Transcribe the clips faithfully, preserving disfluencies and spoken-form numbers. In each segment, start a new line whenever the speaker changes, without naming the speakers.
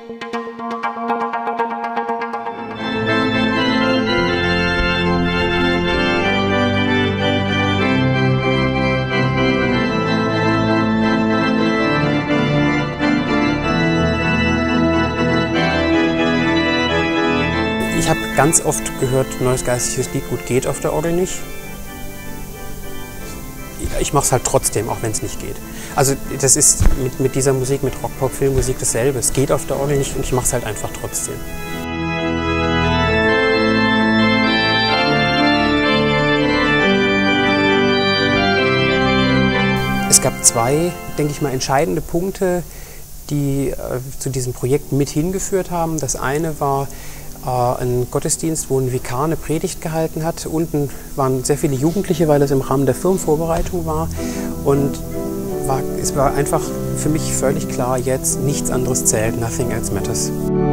Ich habe ganz oft gehört, neues geistliches Lied, gut, geht auf der Orgel nicht. Ich mache es halt trotzdem, auch wenn es nicht geht. Also das ist mit, mit dieser Musik, mit Rock, Pop, Filmmusik dasselbe. Es geht auf der Orgel nicht und ich mache es halt einfach trotzdem. Es gab zwei, denke ich mal, entscheidende Punkte, die äh, zu diesem Projekt mit hingeführt haben. Das eine war ein Gottesdienst, wo ein Vikar eine Predigt gehalten hat. Unten waren sehr viele Jugendliche, weil das im Rahmen der Firmenvorbereitung war. Und war, es war einfach für mich völlig klar, jetzt nichts anderes zählt, nothing else matters.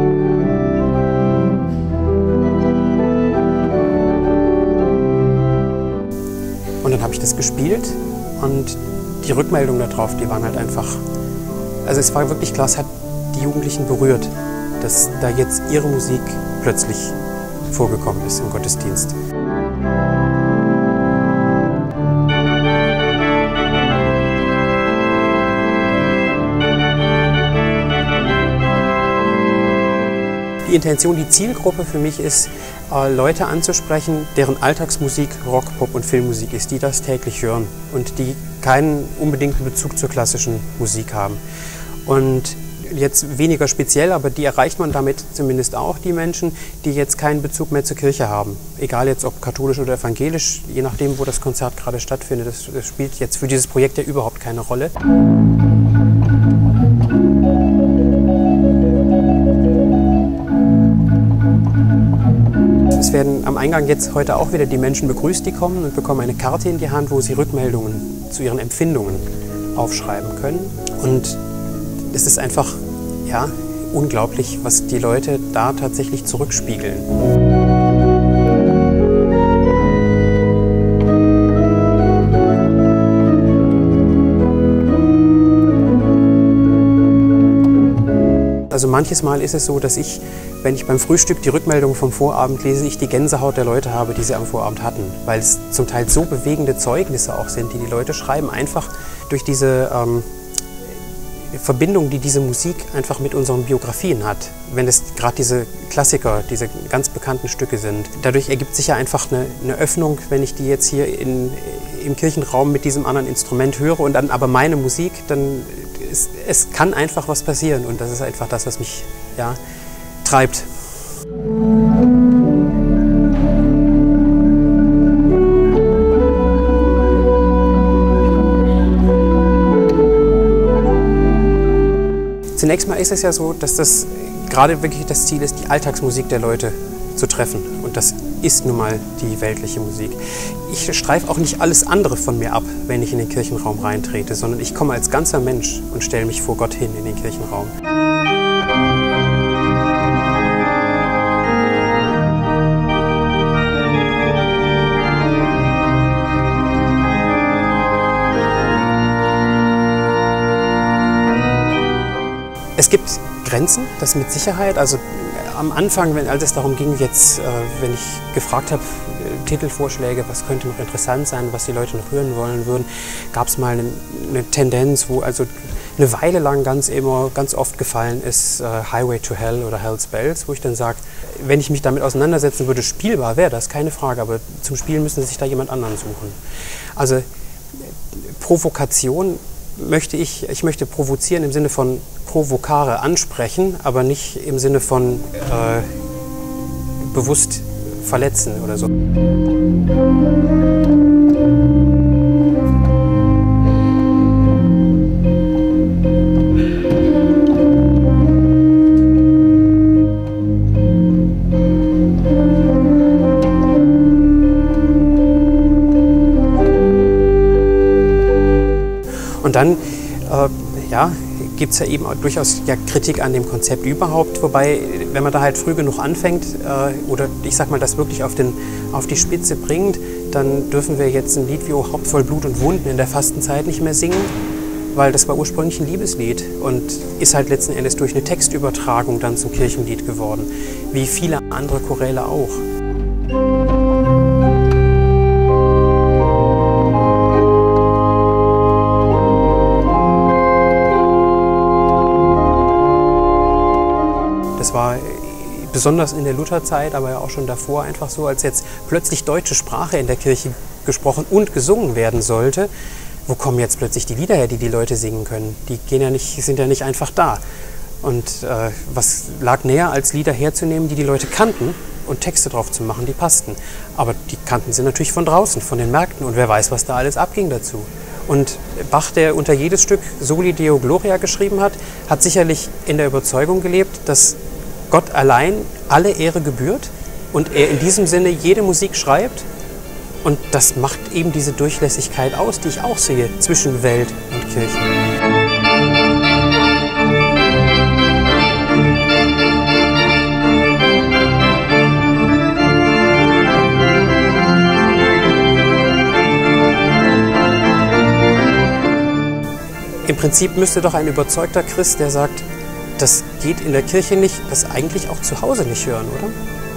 Und dann habe ich das gespielt und die Rückmeldungen darauf, die waren halt einfach, also es war wirklich klar, es hat die Jugendlichen berührt, dass da jetzt ihre Musik plötzlich vorgekommen ist im Gottesdienst. Die Intention, die Zielgruppe für mich ist, Leute anzusprechen, deren Alltagsmusik Rock, Pop und Filmmusik ist, die das täglich hören und die keinen unbedingten Bezug zur klassischen Musik haben. Und jetzt weniger speziell, aber die erreicht man damit zumindest auch, die Menschen, die jetzt keinen Bezug mehr zur Kirche haben. Egal jetzt ob katholisch oder evangelisch, je nachdem, wo das Konzert gerade stattfindet. Das, das spielt jetzt für dieses Projekt ja überhaupt keine Rolle. Es werden am Eingang jetzt heute auch wieder die Menschen begrüßt, die kommen und bekommen eine Karte in die Hand, wo sie Rückmeldungen zu ihren Empfindungen aufschreiben können. Und es ist einfach, ja, unglaublich, was die Leute da tatsächlich zurückspiegeln. Also manches Mal ist es so, dass ich, wenn ich beim Frühstück die Rückmeldung vom Vorabend lese, ich die Gänsehaut der Leute habe, die sie am Vorabend hatten. Weil es zum Teil so bewegende Zeugnisse auch sind, die die Leute schreiben, einfach durch diese ähm, Verbindung, die diese Musik einfach mit unseren Biografien hat, wenn es gerade diese Klassiker, diese ganz bekannten Stücke sind. Dadurch ergibt sich ja einfach eine, eine Öffnung, wenn ich die jetzt hier in, im Kirchenraum mit diesem anderen Instrument höre und dann aber meine Musik, dann ist, es kann einfach was passieren und das ist einfach das, was mich, ja, treibt. Zunächst mal ist es ja so, dass das gerade wirklich das Ziel ist, die Alltagsmusik der Leute zu treffen. Und das ist nun mal die weltliche Musik. Ich streife auch nicht alles andere von mir ab, wenn ich in den Kirchenraum reintrete, sondern ich komme als ganzer Mensch und stelle mich vor Gott hin in den Kirchenraum. Es gibt Grenzen, das mit Sicherheit. Also am Anfang, wenn, als es darum ging, jetzt, äh, wenn ich gefragt habe, äh, Titelvorschläge, was könnte noch interessant sein, was die Leute noch hören wollen würden, gab es mal eine, eine Tendenz, wo also eine Weile lang ganz immer, ganz oft gefallen ist äh, Highway to Hell oder Hell's Bells, wo ich dann sage, wenn ich mich damit auseinandersetzen würde, spielbar wäre das, keine Frage, aber zum Spielen müssen Sie sich da jemand anderen suchen. Also Provokation möchte ich, ich möchte provozieren im Sinne von provokare ansprechen, aber nicht im Sinne von äh, bewusst verletzen oder so. Und dann, äh, ja, gibt es ja eben auch durchaus ja, Kritik an dem Konzept überhaupt, wobei, wenn man da halt früh genug anfängt äh, oder ich sag mal, das wirklich auf, den, auf die Spitze bringt, dann dürfen wir jetzt ein Lied wie O Haupt voll Blut und Wunden in der Fastenzeit nicht mehr singen, weil das war ursprünglich ein Liebeslied und ist halt letzten Endes durch eine Textübertragung dann zum Kirchenlied geworden, wie viele andere Choräle auch. Das war besonders in der Lutherzeit, aber ja auch schon davor einfach so, als jetzt plötzlich deutsche Sprache in der Kirche gesprochen und gesungen werden sollte. Wo kommen jetzt plötzlich die Lieder her, die die Leute singen können? Die gehen ja nicht, sind ja nicht einfach da. Und äh, was lag näher, als Lieder herzunehmen, die die Leute kannten und Texte drauf zu machen, die passten. Aber die kannten sie natürlich von draußen, von den Märkten und wer weiß, was da alles abging dazu. Und Bach, der unter jedes Stück Soli Deo Gloria geschrieben hat, hat sicherlich in der Überzeugung gelebt, dass Gott allein alle Ehre gebührt und er in diesem Sinne jede Musik schreibt. Und das macht eben diese Durchlässigkeit aus, die ich auch sehe zwischen Welt und Kirche. Im Prinzip müsste doch ein überzeugter Christ, der sagt, das geht in der Kirche nicht, das eigentlich auch zu Hause nicht hören, oder?